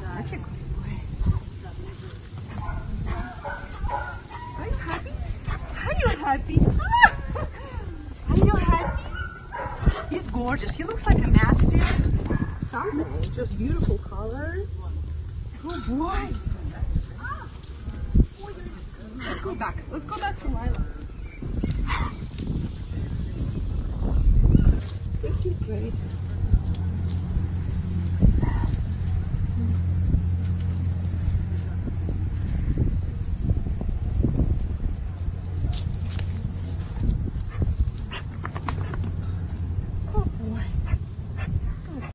Such a good boy. Are you happy? Are you happy? Are you happy? He's gorgeous. He looks like a mastiff. Something. Just beautiful color. Good boy. Let's go back. Let's go back to Lila. I think he's great.